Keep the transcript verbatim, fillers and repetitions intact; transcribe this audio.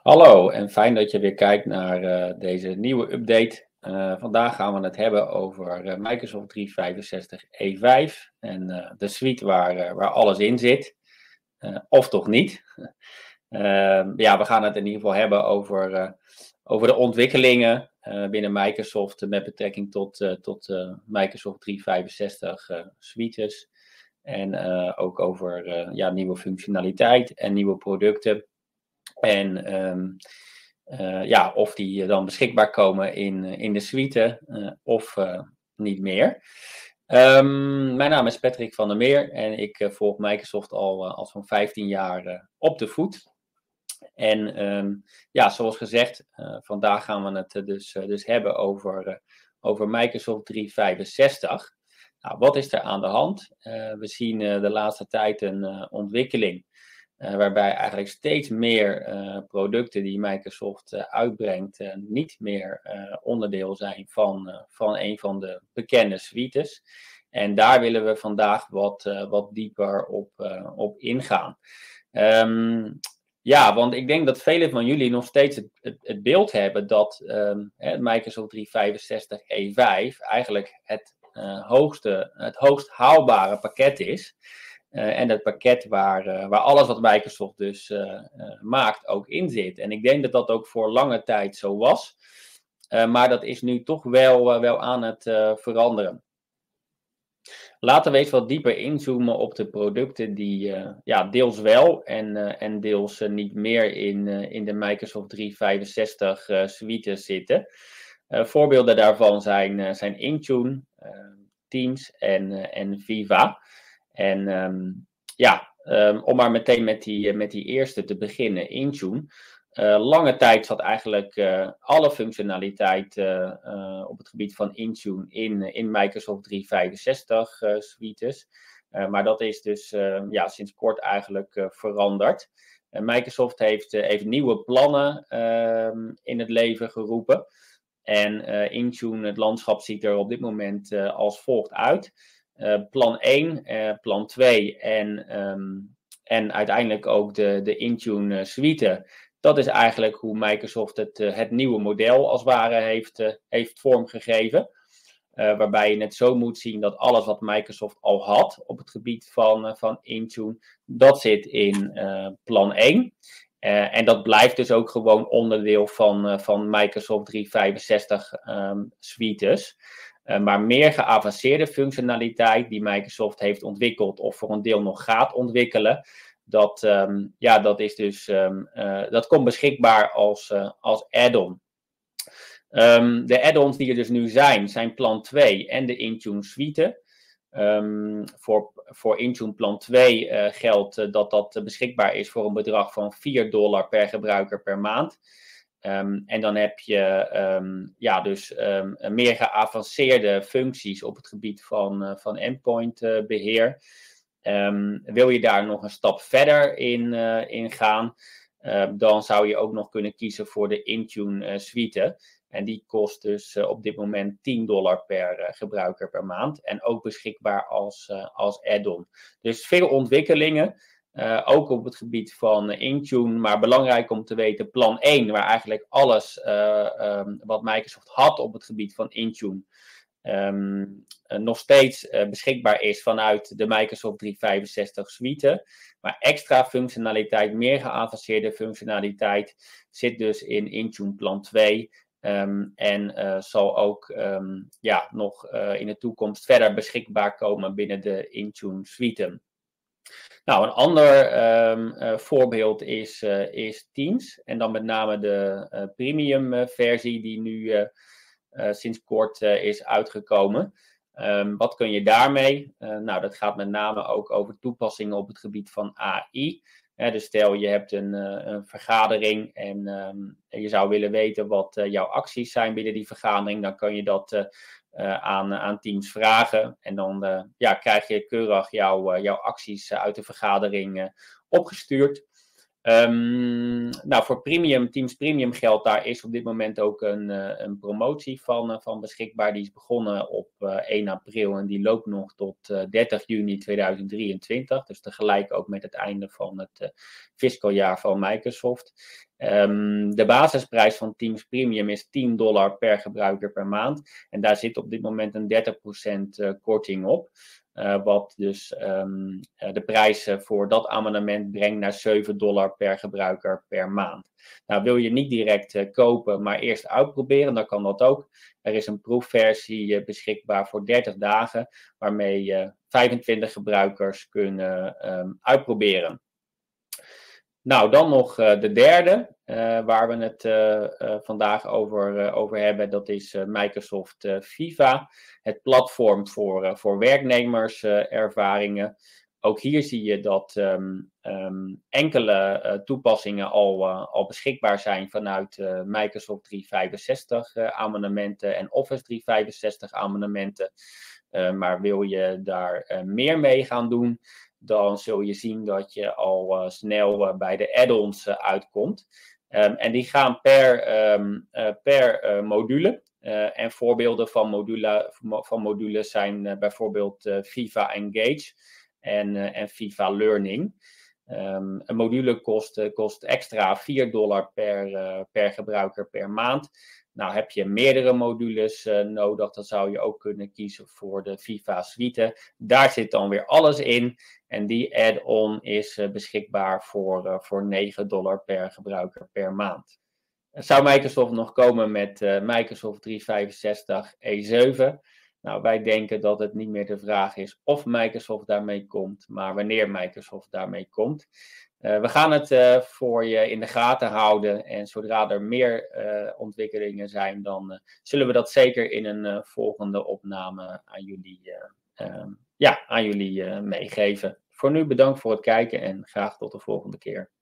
Hallo en fijn dat je weer kijkt naar eh, deze nieuwe update. Eh, vandaag gaan we het hebben over eh, Microsoft driehonderdvijfenzestig E vijf en eh, de suite waar, eh, waar alles in zit. Eh, of toch niet. Eh, ja, we gaan het in ieder geval hebben over, eh, over de ontwikkelingen eh, binnen Microsoft met betrekking tot, eh, tot eh, Microsoft driehonderdvijfenzestig eh, suites. En eh, ook over eh, ja, nieuwe functionaliteit en nieuwe producten. En ehm, eh, ja, of die dan beschikbaar komen in, in de suite uh, of uh, niet meer. Um, mijn naam is Patrick van der Meer en ik uh, volg Microsoft al, uh, al zo'n vijftien jaar uh, op de voet. En um, ja, zoals gezegd, uh, vandaag gaan we het uh, dus, uh, dus hebben over, uh, over Microsoft driehonderdvijfenzestig. Nou, wat is er aan de hand? Uh, we zien uh, de laatste tijd een uh, ontwikkeling Uh, waarbij eigenlijk steeds meer uh, producten die Microsoft uh, uitbrengt uh, niet meer uh, onderdeel zijn van, uh, van een van de bekende suites. En daar willen we vandaag wat, uh, wat dieper op, uh, op ingaan. Um, ja, want ik denk dat velen van jullie nog steeds het, het, het beeld hebben dat um, het Microsoft driehonderdvijfenzestig E vijf eigenlijk het, uh, hoogste, het hoogst haalbare pakket is. Uh, en het pakket waar, uh, waar alles wat Microsoft dus uh, uh, maakt ook in zit. En ik denk dat dat ook voor lange tijd zo was. Uh, maar dat is nu toch wel, uh, wel aan het uh, veranderen. Laten we eens wat dieper inzoomen op de producten die uh, ja, deels wel en, uh, en deels uh, niet meer in, uh, in de Microsoft driehonderdvijfenzestig uh, suite zitten. Uh, voorbeelden daarvan zijn, uh, zijn Intune, uh, Teams en, uh, en Viva. En um, ja, um, om maar meteen met die, met die eerste te beginnen, Intune. Uh, lange tijd zat eigenlijk uh, alle functionaliteit uh, uh, op het gebied van Intune in, in Microsoft driehonderdvijfenzestig uh, suites. Uh, maar dat is dus uh, ja, sinds kort eigenlijk uh, veranderd. Uh, Microsoft heeft, uh, heeft nieuwe plannen uh, in het leven geroepen. En uh, Intune, het landschap ziet er op dit moment uh, als volgt uit. Uh, plan één, uh, plan twee en, um, en uiteindelijk ook de, de Intune uh, suite. Dat is eigenlijk hoe Microsoft het, uh, het nieuwe model als het ware heeft, uh, heeft vormgegeven. Uh, waarbij je het zo moet zien dat alles wat Microsoft al had op het gebied van, uh, van Intune, dat zit in uh, plan één. Uh, en dat blijft dus ook gewoon onderdeel van, uh, van Microsoft driehonderdvijfenzestig um, suites. Uh, maar meer geavanceerde functionaliteit die Microsoft heeft ontwikkeld of voor een deel nog gaat ontwikkelen, dat, um, ja, dat, is dus, um, uh, dat komt beschikbaar als, uh, als add-on. Um, de add-ons die er dus nu zijn, zijn plan twee en de Intune suite. Um, voor, voor Intune plan twee uh, geldt uh, dat dat uh, beschikbaar is voor een bedrag van vier dollar per gebruiker per maand. Um, en dan heb je um, ja, dus um, meer geavanceerde functies op het gebied van, uh, van endpoint uh, beheer. Um, wil je daar nog een stap verder in, uh, in gaan, uh, dan zou je ook nog kunnen kiezen voor de Intune uh, suite. En die kost dus uh, op dit moment tien dollar per uh, gebruiker per maand. En ook beschikbaar als, uh, als add-on. Dus veel ontwikkelingen. Uh, ook op het gebied van uh, Intune. Maar belangrijk om te weten, plan één. Waar eigenlijk alles uh, um, wat Microsoft had op het gebied van Intune. Um, uh, nog steeds uh, beschikbaar is vanuit de Microsoft driehonderdvijfenzestig suite. Maar extra functionaliteit, meer geavanceerde functionaliteit zit dus in Intune plan twee. Um, en uh, zal ook um, ja, nog uh, in de toekomst verder beschikbaar komen binnen de Intune suite. Nou, een ander um, uh, voorbeeld is, uh, is Teams. En dan met name de uh, premium uh, versie die nu uh, uh, sinds kort uh, is uitgekomen. Um, wat kun je daarmee? Uh, nou, dat gaat met name ook over toepassingen op het gebied van A I. He, dus stel je hebt een, uh, een vergadering en um, je zou willen weten wat uh, jouw acties zijn binnen die vergadering. Dan kan je dat uh, uh, aan, aan Teams vragen. En dan uh, ja, krijg je keurig jouw, uh, jouw acties uit de vergadering uh, opgestuurd. Um, nou, voor Premium, Teams Premium geldt, daar is op dit moment ook een, uh, een promotie van, uh, van beschikbaar. Die is begonnen op uh, één april en die loopt nog tot uh, dertig juni tweeduizend drieëntwintig. Dus tegelijk ook met het einde van het uh, fiscaljaar van Microsoft. Um, de basisprijs van Teams Premium is tien dollar per gebruiker per maand. En daar zit op dit moment een dertig procent uh, korting op. Uh, wat dus um, uh, de prijs uh, voor dat abonnement brengt naar zeven dollar per gebruiker per maand. Nou, wil je niet direct uh, kopen, maar eerst uitproberen, dan kan dat ook. Er is een proefversie uh, beschikbaar voor dertig dagen, waarmee uh, vijfentwintig gebruikers kunnen um, uitproberen. Nou, dan nog uh, de derde, uh, waar we het uh, uh, vandaag over, uh, over hebben. Dat is uh, Microsoft uh, Viva, het platform voor, uh, voor werknemerservaringen. Uh, Ook hier zie je dat um, um, enkele uh, toepassingen al, uh, al beschikbaar zijn vanuit uh, Microsoft driehonderdvijfenzestig uh, abonnementen en Office driehonderdvijfenzestig abonnementen. Uh, maar wil je daar uh, meer mee gaan doen, dan zul je zien dat je al uh, snel uh, bij de add-ons uh, uitkomt. Um, en die gaan per, um, uh, per uh, module. Uh, en voorbeelden van, module, van modules zijn uh, bijvoorbeeld uh, Viva Engage en, uh, en Viva Learning. Um, een module kost, uh, kost extra vier dollar per, uh, per gebruiker per maand. Nou, heb je meerdere modules uh, nodig, dan zou je ook kunnen kiezen voor de Viva Suite. Daar zit dan weer alles in. En die add-on is uh, beschikbaar voor, uh, voor negen dollar per gebruiker per maand. Zou Microsoft nog komen met uh, Microsoft driehonderdvijfenzestig E zeven? Nou, wij denken dat het niet meer de vraag is of Microsoft daarmee komt, maar wanneer Microsoft daarmee komt. Uh, we gaan het uh, voor je in de gaten houden en zodra er meer uh, ontwikkelingen zijn, dan uh, zullen we dat zeker in een uh, volgende opname aan jullie, uh, uh, ja, aan jullie uh, meegeven. Voor nu bedankt voor het kijken en graag tot de volgende keer.